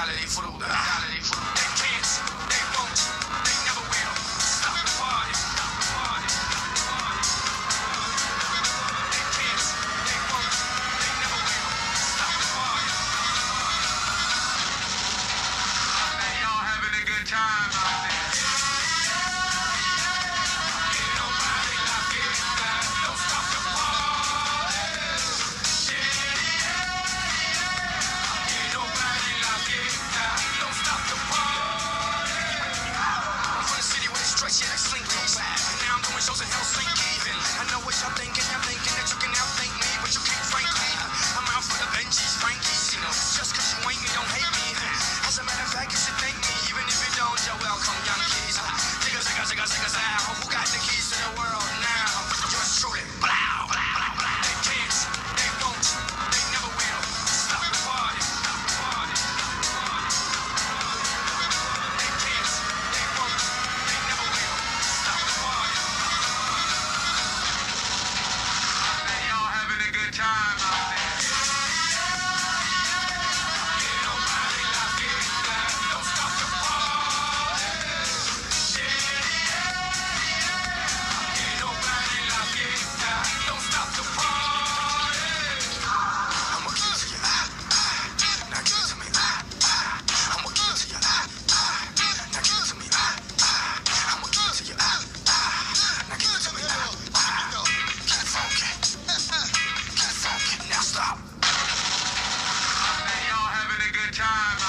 Dale, disfruta, dale, disfruta. They can't, they won't, they never will. Stop the party, stop the party, stop the party. They can't, they won't, they never will. Stop the party. Man, y'all having a good time out there. Shows in Helsinki, even. I know what y'all thinking that you can outthink me, but you can't, frankly. I'm out for the Benjis, Frankies, you know. Just cause you ain't me, don't hate me. As a matter of fact, you should thank me, even if you don't, you're welcome, young keys. Zigga, zigga, zigga, zigga, zow. Who got the keys to the world now? Yours truly, blow, blow, blow. They can't, they won't, they never will. Stop the party, stop the party, stop the party. They can't, they won't, they never will. Stop the party. Time out there. Ain't nobody like it. Don't stop the party. Ain't nobody like it. Don't stop the party. I'ma give it to you. Now give it to me. I'ma give it to you. Now give it to me. I'ma give it to you. Now give it to me. Keep it funky. Now stop. Man, y'all having a good time.